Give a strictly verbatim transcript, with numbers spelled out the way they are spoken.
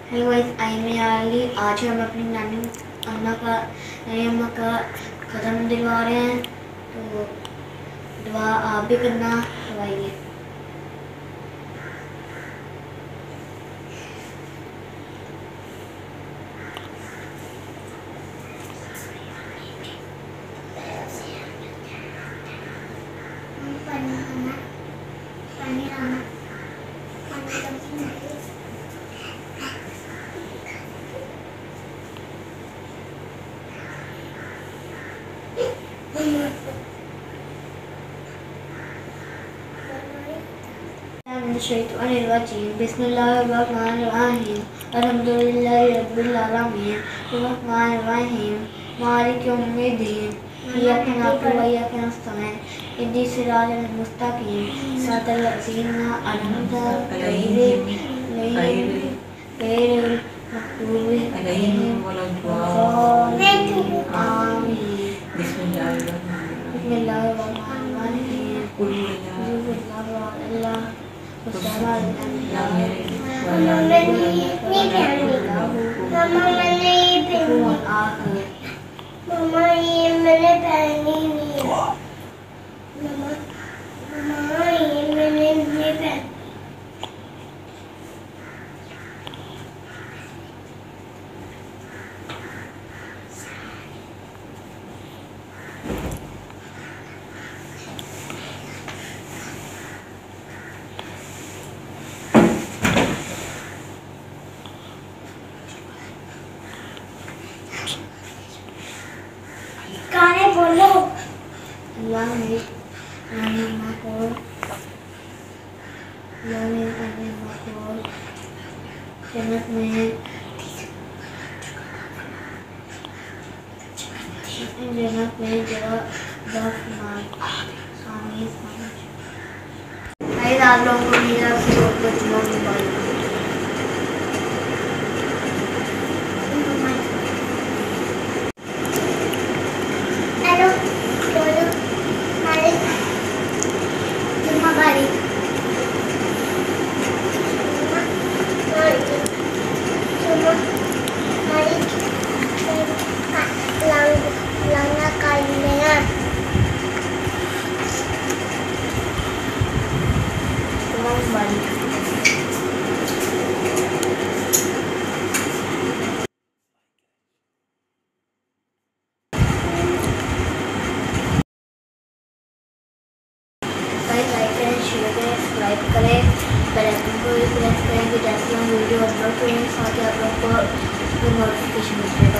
Hello guys, आई मैं आली। आज हम अपनी नानी अम्मा का नानी अम्मा का ख़त्म दिलवा रहे हैं, तो दुआ आप भी करना दवाइए। बिस्मिल्लाहिर्रहमानिर्रहीम अल्हम्दुलिल्लाहि रब्बिल आलमीन अर्रहमानिर्रहीम मालिकि यौमिद्दीन इय्याका नअबुदु व इय्याका नस्तईन इहदिस सिरातल मुस्तकीम सिरातल लज़ीना अनअमता अलैहिम गैरिल मग़्दूबि अलैहिम वलद्दालीन आमीन। बिस्मिल्लाहिर्रहमानिर्रहीम कुल हुवल्लाहु अहद मम्मा ये मैंने पहनी नहीं है। मम्मा मम्मा ये मैंने नहीं पहनी। गाने बोलो। अल्लाह ने नानी अम्मा को अल्लाह ने नानी अम्मा को जन्नत में जन्नत में जगह फरमाए। आमीन। गाइस, आप लोगों को मेरा बहुत बहुत मुबारक। हेलो बोलो मालिक जुम्मा बारी जुम्मा मालिक लंग लंगा कालिया जुम्मा मुबारक। लाइक करें, शेयर करें, सब्सक्राइब करें, बेल आइकन को भी प्रेस करें कि जैसे हम वीडियो अपलोड करें साथ ही आप लोग को नोटिफिकेशन मिले।